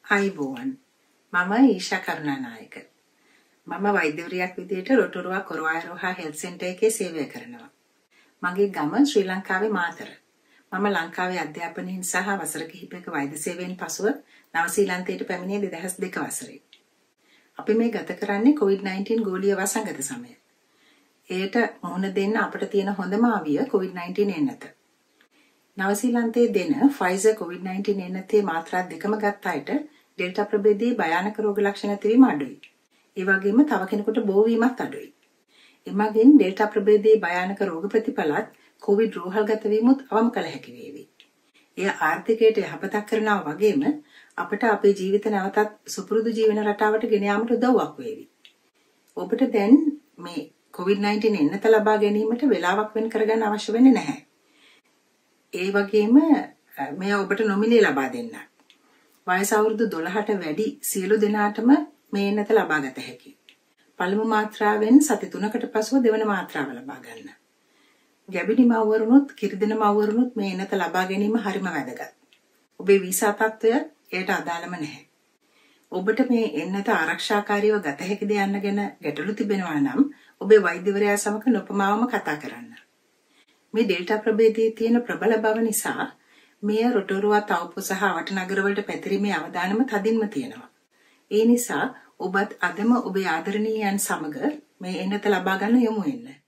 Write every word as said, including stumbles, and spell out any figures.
අයිබෝවන් මම ඊෂා කරුණානායක මම වෛද්‍යවරියක් විදිහට රොටොරුවා කොරවායරෝහා හෙල්ත් සෙන්ටර් එකේ සේවය කරනවා. මගේ ගම ශ්‍රී ලංකාවේ මාතර. මම ලංකාවේ අධ්‍යාපනයෙන් සහ වසර කිහිපයක වෛද්‍ය සේවයෙන් පසුව නවසීලන්තයට පැමිණියේ දෙදහස් දෙක වසරේ. අපි මේ ගත කරන්නේ කොවිඩ් නයින්ටීන් ගෝලීය වසංගත සමය. ඒට මුහුණ දෙන්න අපිට තියෙන හොඳම ආවිය කොවිඩ් නයින්ටීන් එන්නත. නවසීලන්තයේ දෙන ෆයිසර් කොවිඩ් නයින්ටීන් එන්නතේ මාත්‍රා දෙකම ගත් අයට ඩෙල්ටා ප්‍රභේදයේ භයානක රෝග ලක්ෂණ ඇතිවීම අඩුයි. ඒ වගේම තව කෙනෙකුට බෝ වීමත් අඩුයි. එමගින් ඩෙල්ටා ප්‍රභේදයේ භයානක රෝග ප්‍රතිඵලත් කොවිඩ් රෝහල්ගත වීමත් අවම කළ හැකි වේවි. එය ආර්ථිකයට යහපතක් කරනවා වගේම අපට අපේ ජීවිත නැවතත් සුපුරුදු ජීවන රටාවට ගෙන යාමට උදව්වක් වේවි. ඔබට දැන් මේ කොවිඩ් නයින්ටීන් එන්නත ලබා ගැනීමට වේලාවක් වෙන් කරගන්න අවශ්‍ය වෙන්නේ නැහැ. ඒ වගේම මේ ඔබට නොමිලේ ලබා දෙන්න. වයස අවුරුදු දොළහට වැඩි සියලු දෙනාටම මේ එන්නත ලබා ගත හැකියි. පළමු මාත්‍රාවෙන් සති තුනකට පසුව දෙවන මාත්‍රාව ලබා ගන්න. ගැබිණි මව්වරුනුත් කිරිදෙන මව්වරුනුත් මේ එන්නත ලබා ගැනීම හරිම වැදගත්. ඔබේ වීසා තත්ත්වය එයට අදාළම නැහැ. ඔබට මේ එන්නත ආරක්ෂාකාරීව ගත හැකිද යන්න ගැන ගැටලු තිබෙනවා නම් ඔබේ වෛද්‍යවරයා සමග නොපමාවම කතා කරන්න. මේ ඩෙල්ටා ප්‍රභේදයේ තියෙන ප්‍රබල බව නිසා මෙය රොටොරුවා තවුපු සහ අවට නගරවලට පැතිරීමේ අවදානම තදින්ම තියෙනවා. ඒ නිසා ඔබත් අදම ඔබේ ආදරණීයයන් සමග මේ එන්නත ලබා ගන්න යමු වෙන්න.